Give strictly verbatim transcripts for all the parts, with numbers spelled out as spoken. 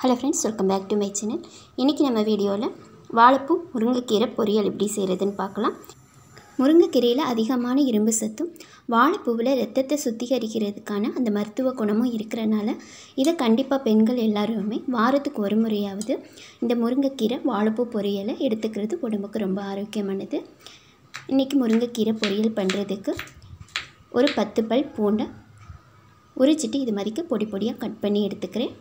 Hello friends, welcome back to my channel. இன்றைக்கி நம்ம வீடியோவில் வாழைப்பூ முருங்கைக்கீரை பொரியல் எப்படி செய்கிறதுன்னு பார்க்கலாம். முருங்கைக்கீரையில் அதிகமான இரும்பு சத்தும் வாழைப்பூவில் ரத்தத்தை சுத்திகரிக்கிறதுக்கான அந்த மருத்துவ குணமும் இருக்கிறனால இதை கண்டிப்பாக பெண்கள் எல்லாருமே வாரத்துக்கு ஒரு முறையாவது இந்த முருங்கைக்கீரை வாழைப்பூ பொரியலை எடுத்துக்கிறது உடம்புக்கு ரொம்ப ஆரோக்கியமானது. இன்றைக்கி முருங்கைக்கீரை பொரியல் பண்ணுறதுக்கு ஒரு பத்து பல் பூண்டை உரிச்சிட்டு இது மாதிரிக்கு பொடி பொடியாக கட் பண்ணி எடுத்துக்கிறேன்.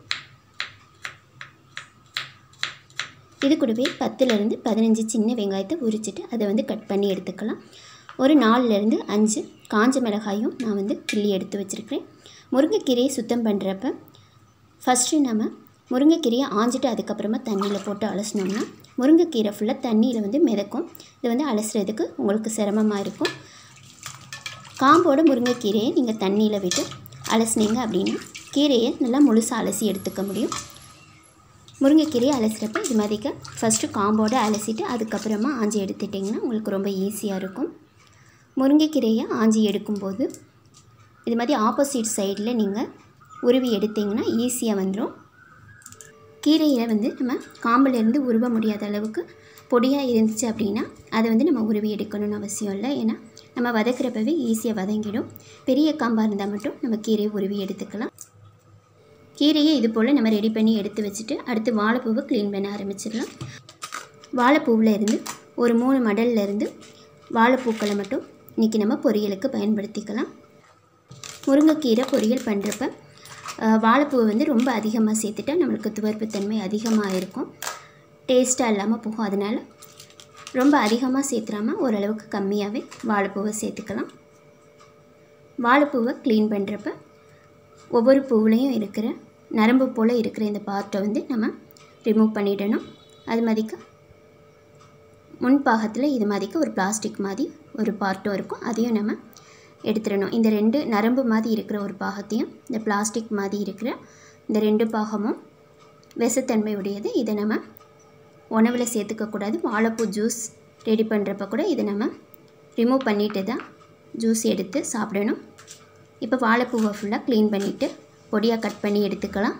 இது கூடவே பத்துலேருந்து பதினஞ்சு சின்ன வெங்காயத்தை உரிச்சிட்டு அதை வந்து கட் பண்ணி எடுத்துக்கலாம். ஒரு நாலுலேருந்து அஞ்சு காஞ்ச மிளகாயும் நான் வந்து கிள்ளி எடுத்து வச்சுருக்கிறேன். முருங்கைக்கீரையை சுத்தம் பண்ணுறப்ப ஃபஸ்ட்டு நம்ம முருங்கைக்கீரையை ஆஞ்சிட்டு அதுக்கப்புறமா தண்ணியில் போட்டு அலசினோம்னா முருங்கைக்கீரை ஃபுல்லாக தண்ணியில் வந்து மிதக்கும். இது வந்து அலசுறதுக்கு உங்களுக்கு சிரமமாக இருக்கும். காம்போட முருங்கைக்கீரையை நீங்கள் தண்ணியில் விட்டு அலசினீங்க அப்படின்னா கீரையை நல்லா முழுசாக அலசி எடுத்துக்க முடியும். முருங்கைக்கீரையை அலசுகிறப்ப இது மாதிரிக்க ஃபஸ்ட்டு காம்போடு அலசிட்டு அதுக்கப்புறமா ஆஞ்சி எடுத்துட்டிங்கன்னா உங்களுக்கு ரொம்ப ஈஸியாக இருக்கும். முருங்கைக்கீரையை ஆஞ்சி எடுக்கும்போது இது மாதிரி ஆப்போசிட் சைடில் நீங்கள் உருவி எடுத்திங்கன்னா ஈஸியாக வந்துடும். கீரையை வந்து நம்ம காம்பிலேருந்து உருவ முடியாத அளவுக்கு பொடியாக இருந்துச்சு அப்படின்னா அதை வந்து நம்ம உருவி எடுக்கணும்னு அவசியம் இல்லை. ஏன்னா நம்ம வதக்கிறப்பவே ஈஸியாக வதங்கிடும். பெரிய காம்பாக இருந்தால் மட்டும் நம்ம கீரையை உருவி எடுத்துக்கலாம். கீரையை இது போல் நம்ம ரெடி பண்ணி எடுத்து வச்சுட்டு அடுத்து வாழைப்பூவை க்ளீன் பண்ண ஆரம்பிச்சிடலாம். வாழைப்பூவில் இருந்து ஒரு மூணு மடலில் இருந்து வாழைப்பூக்களை மட்டும் இன்றைக்கி நம்ம பொரியலுக்கு பயன்படுத்திக்கலாம். முருங்கைக்கீரை பொரியல் பண்ணுறப்ப வாழைப்பூவை வந்து ரொம்ப அதிகமாக சேர்த்துட்டா நம்மளுக்கு துவர்ப்பு தன்மை அதிகமாக இருக்கும், டேஸ்ட்டாக இல்லாமல் போகும். அதனால் ரொம்ப அதிகமாக சேர்த்துறாமல் ஓரளவுக்கு கம்மியாகவே வாழைப்பூவை சேர்த்துக்கலாம். வாழைப்பூவை க்ளீன் பண்ணுறப்ப ஒவ்வொரு பூவுலையும் இருக்கிற நரம்பு போல் இருக்கிற இந்த பார்ட்டை வந்து நம்ம ரிமூவ் பண்ணிடணும். அது மாதிரிக்கு முன்பாகத்தில் இது மாதிரிக்கு ஒரு பிளாஸ்டிக் மாதிரி ஒரு பார்ட்டும் இருக்கும், அதையும் நம்ம எடுத்துடணும். இந்த ரெண்டு நரம்பு மாதிரி இருக்கிற ஒரு பாகத்தையும் இந்த பிளாஸ்டிக் மாதிரி இருக்கிற இந்த ரெண்டு பாகமும் விஷத்தன்மை உடையது. இதை நம்ம உணவில் சேர்த்துக்கக்கூடாது. வாழைப்பூ ஜூஸ் ரெடி பண்ணுறப்ப கூட இதை நம்ம ரிமூவ் பண்ணிட்டு தான் ஜூஸ் எடுத்து சாப்பிடணும். இப்போ வாழைப்பூவை ஃபுல்லாக க்ளீன் பண்ணிவிட்டு பொடியாக கட் பண்ணி எடுத்துக்கலாம்.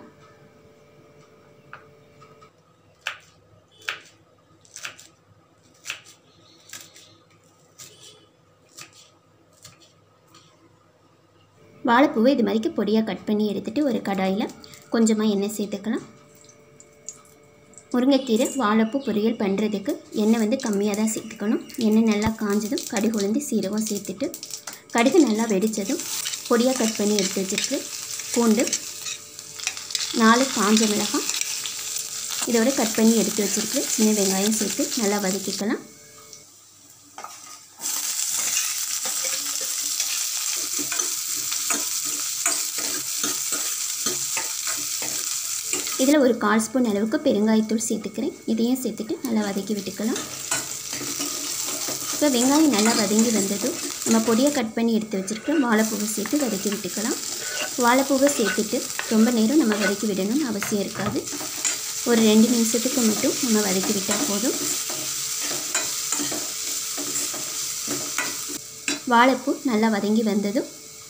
வாழைப்பூவை இது மாதிரிக்கு பொடியாக கட் பண்ணி எடுத்துகிட்டு ஒரு கடாயில் கொஞ்சமாக எண்ணெய் சேர்த்துக்கலாம். முருங்கைக்கீரை வாழைப்பூ பொரியல் பண்ணுறதுக்கு எண்ணெய் வந்து கம்மியாக தான் சேர்த்துக்கணும். எண்ணெய் நல்லா காஞ்சதும் கடுகு உளுந்து சீரகம் சேர்த்துட்டு கடுகு நல்லா வெடித்ததும் பொடியாக கட் பண்ணி எடுத்து வச்சுருக்கு பூண்டு, நாலு காஞ்ச மிளகாய், இதோட கட் பண்ணி எடுத்து வச்சுருக்கு சின்ன வெங்காயம் சேர்த்து நல்லா வதக்கிக்கலாம். இதில் ஒரு கால் ஸ்பூன் அளவுக்கு பெருங்காயத்தூள் சேர்த்துக்கிறேன். இதையும் சேர்த்துட்டு நல்லா வதக்கி விட்டுக்கலாம். இப்போ வெங்காயம் நல்லா வதங்கி வந்ததும் நம்ம பொடியாக கட் பண்ணி எடுத்து வச்சுருக்க வாழைப்பூவை சேர்த்து வதக்கி விட்டுக்கலாம். வாழைப்பூவை சேர்த்துட்டு ரொம்ப நேரம் நம்ம வதக்கி விடணும்னு அவசியம் இருக்காது. ஒரு ரெண்டு நிமிஷத்துக்கு மட்டும் நம்ம வதக்கி விட்டால் போதும். வாழைப்பூ நல்லா வதங்கி வந்ததும்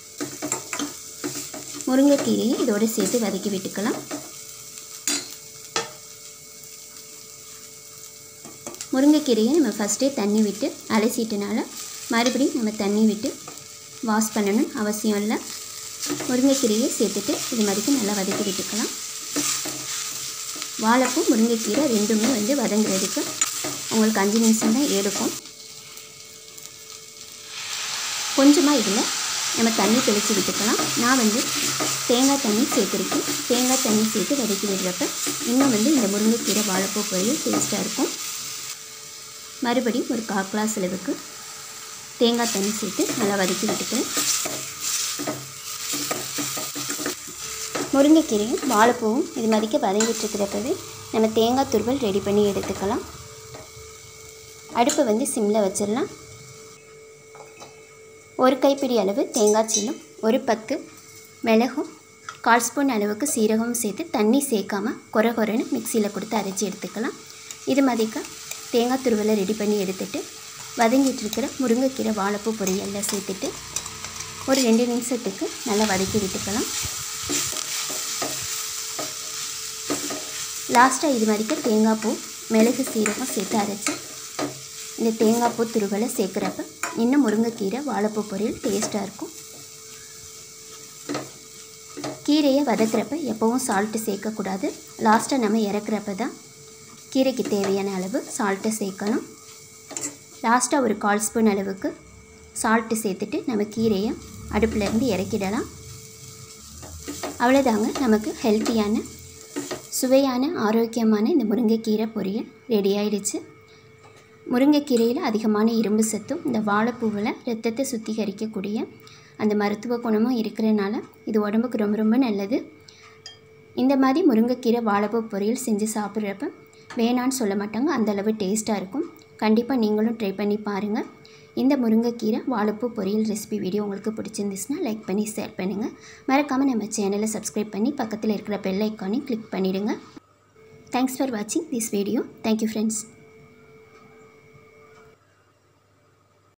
முருங்கைக்கீரையை இதோடு சேர்த்து வதக்கி விட்டுக்கலாம். முருங்கைக்கீரையை நம்ம ஃபஸ்ட்டே தண்ணி விட்டு அலசிட்டனால மறுபடியும் நம்ம தண்ணி விட்டு வாஷ் பண்ணணும் அவசியம் இல்லை. முருங்கைக்கீரையை சேர்த்துட்டு இது மாதிரிக்கு நல்லா வதக்கி விட்டுக்கலாம். வாழைப்பூ முருங்கைக்கீரை ரெண்டுமே வந்து வதங்குறதுக்கு உங்களுக்கு அஞ்சு நிமிஷம் தான் எடுக்கும். கொஞ்சமாக இதில் நம்ம தண்ணி தெளித்து விட்டுக்கலாம். நான் வந்து தேங்காய் தண்ணி சேர்த்துருக்கேன். தேங்காய் தண்ணி சேர்த்து வதக்கி விடுறப்ப இன்னும் வந்து இந்த முருங்கைக்கீரை வாழைப்பூ பொரியல் டேஸ்ட்டாக இருக்கும். மறுபடியும் ஒரு கால் கிளாஸ் அளவுக்கு தேங்காய் தண்ணி சேர்த்து நல்லா வதக்கி விட்டுக்கிறேன். முருங்கைக்கீரையும் வாழைப்பூவும் இது மாதிரிக்கு வதங்கிட்டுருக்கிறப்பவே நம்ம தேங்காய் துருவல் ரெடி பண்ணி எடுத்துக்கலாம். அடுப்பை வந்து சிம்மில் வச்சிடலாம். ஒரு கைப்பிடி அளவு தேங்காய் சீலும் ஒரு பத்து மிளகும் கால் ஸ்பூன் அளவுக்கு சீரகமும் சேர்த்து தண்ணி சேர்க்காமல் கொர கொரன்னு மிக்சியில் கொடுத்து அரைச்சி எடுத்துக்கலாம். இது மாதிரிக்க தேங்காய் துருவலை ரெடி பண்ணி எடுத்துகிட்டு வதங்கிட்டு இருக்கிற முருங்கைக்கீரை வாழைப்பூ பொரியலில் சேர்த்துட்டு ஒரு ரெண்டு நிமிஷத்துக்கு நல்லா வதக்கி விட்டுக்கலாம். லாஸ்ட்டாக இது வரைக்கும் தேங்காய் பூ மிளகு சீரகம் சேர்த்து அரைச்சி இந்த தேங்காய் பூ துருவலை சேர்க்குறப்ப இன்னும் முருங்கைக்கீரை வாழைப்பூ பொரியல் டேஸ்ட்டாக இருக்கும். கீரையை வதக்கிறப்ப எப்போவும் சால்ட்டு சேர்க்கக்கூடாது. லாஸ்ட்டாக நம்ம இறக்குறப்ப தான் கீரைக்கு தேவையான அளவு சால்ட்டை சேர்க்கணும். லாஸ்ட்டாக ஒரு கால் ஸ்பூன் அளவுக்கு சால்ட்டு சேர்த்துட்டு நம்ம கீரையை அடுப்புலேருந்து இறக்கிடலாம். அவ்வளோதாங்க, நமக்கு ஹெல்த்தியான சுவையான ஆரோக்கியமான இந்த முருங்கைக்கீரை பொரியல் ரெடி ஆயிடுச்சு. முருங்கைக்கீரையில் அதிகமான இரும்பு சத்தும் இந்த வாழைப்பூவில் ரத்தத்தை சுத்திகரிக்கக்கூடிய அந்த மருத்துவ குணமும் இருக்கிறனால இது உடம்புக்கு ரொம்ப ரொம்ப நல்லது. இந்த மாதிரி முருங்கைக்கீரை வாழைப்பூ பொரியல் செஞ்சு சாப்பிட்றப்ப வேணான்னு சொல்ல மாட்டாங்க, அந்தளவு டேஸ்ட்டாக இருக்கும். கண்டிப்பாக நீங்களும் ட்ரை பண்ணி பாருங்கள். இந்த முருங்கைக்கீரை வாழைப்பூ பொரியல் ரெசிபி வீடியோ உங்களுக்கு பிடிச்சிருந்துச்சுன்னா லைக் பண்ணி ஷேர் பண்ணுங்கள். மறக்காமல் நம்ம சேனலை சப்ஸ்கிரைப் பண்ணி பக்கத்தில் இருக்கிற பெல் ஐக்கானையும் கிளிக் பண்ணிவிடுங்க. தேங்க்ஸ் ஃபார் வாட்சிங் திஸ் வீடியோ. Thank you friends.